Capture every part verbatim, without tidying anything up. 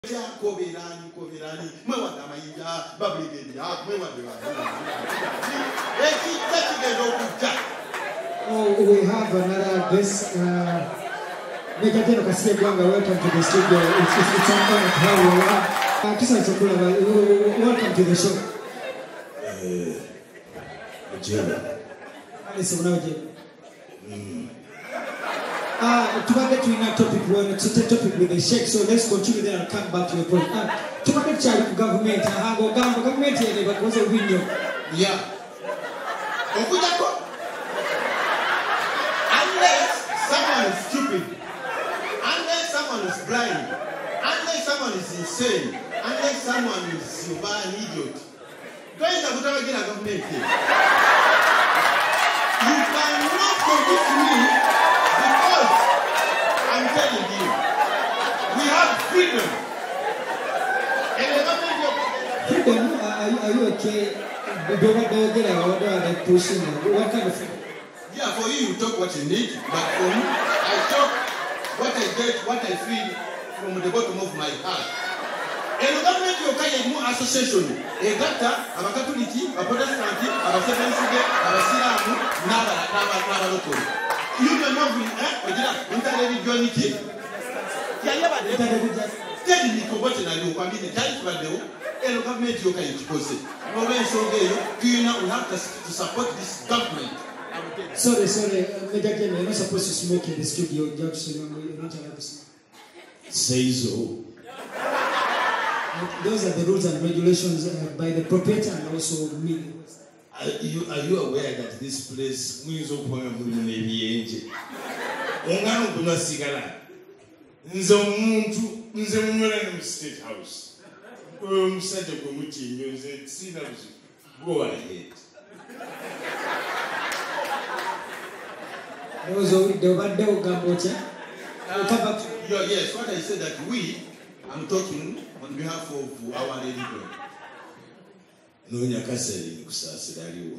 Koberani, Koberani, Mawadamayia, Bablidia, Oh, we have another guest. Uh, Megatino Kasia Gwanga, welcome to the studio. It's, it's, it's an honor to have you. Uh, Kisa Chokula, welcome to the show. Uh, Jim. Alice, now Jim. Uh, to get to another topic, we're on a topic with the Sheikh, so let's continue there and come back to the point. Uh, to get to government, uh, government here, but was a window. Yeah. Unless someone is stupid, unless someone is blind, unless someone is insane, unless someone is an idiot, don't you get a government here? You cannot convince me. I'm telling you, we have freedom. And the government freedom, uh, are, you, are you okay? Do not get a order and pushing. What kind of freedom? Yeah, for you, you talk what you need, but for me, I talk what I get, what I feel from the bottom of my heart. And the government, you can more association. A doctor, a Catholic, a Protestant, a Seventh-day, a Silamu, never, never, never local. You don't know me, eh? Interreligiosity. Tell me what you are doing. The time for the and government you can expose it. No way so you know we have to support this government. Sorry, sorry, Major Ken, you're not supposed to smoke in the studio, Judge. You're not allowed to smoke. Say so. Those are the rules and regulations uh, by the proprietor and also me. Are you, are you aware that this place means open a moon may be angel? Ongano Buna Sigala. Nzomuntu, Nzemura State House. Um, such a committee, you see that. Go ahead. Yes, what I said that we, I'm talking on behalf of our religion. No, Nyakasari, Kusasari.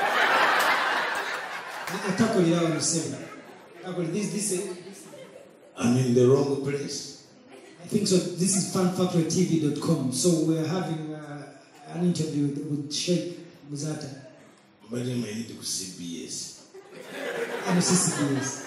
This, this, I'm in the wrong place. I think so. This is fan factory T V dot com. So we're having uh, an interview with Sheikh Muzata. But I need to C B S. I'm C B S.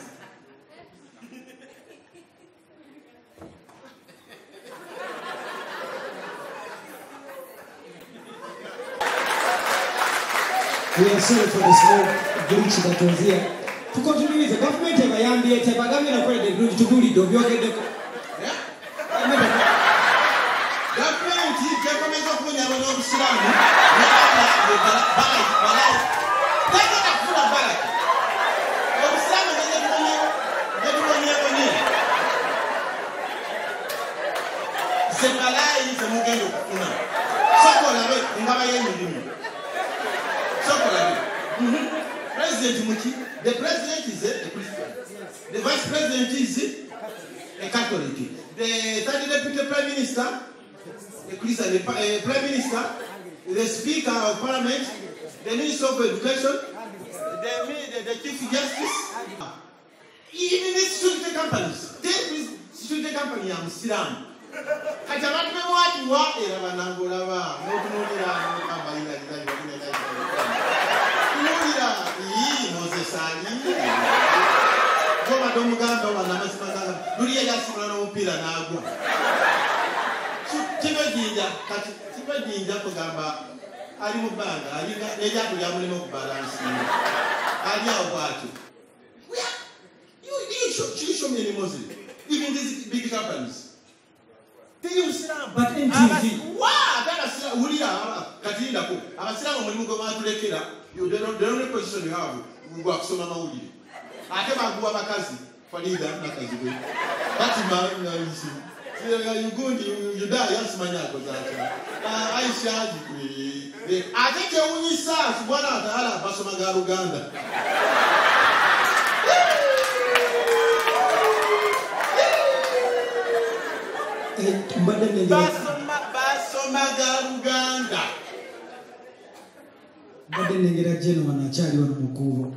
We are sorry for the small glitch that was here. To continue with the government, I am the government of the group to bully the government. Government, government of Munyaman Islam. President Muki, the president is a Christian. The vice president is a Catholic. The third deputy prime minister, the Christian, the uh, prime minister, the speaker of parliament, the minister of education, the, the, the chief justice, even the security companies. This security company is Islam. I cannot be what you are in a Nangolava, not Goma domugamba wana masimagala duliye yasimula n'omupiira n'agwa kibajinja kati kibajinja kugamba ali mu bbanga alinga ejaku lyamulema okubalansi ali awo bwatyo you show me any Muslim even these big companies teri Muslim but in T V wa dala sira ulira kati ndako abasiramu mulimu goma atulekera you the only position you have ngwa kusoma mawulire ate baguwa bakazi falida nakazi gwe kati ma nisi yugundi yuda yasimanya akozaka Aisha jikwe ate ke unyisa bwana atala basoma ga Uganda basoma basoma ga Uganda Bade nengera jeno wanachali wana mukubo.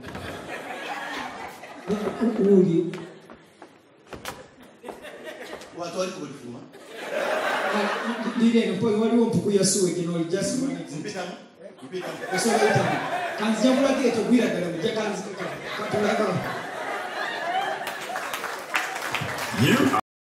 Uli watu wali kubifuma Lilian, poi waliwo mpuku yasuwe gino just one exit. Mpitamu. Mpitamu. Eso laita. Kanzi jamula ke to gwira dala mu jakanzi ka. You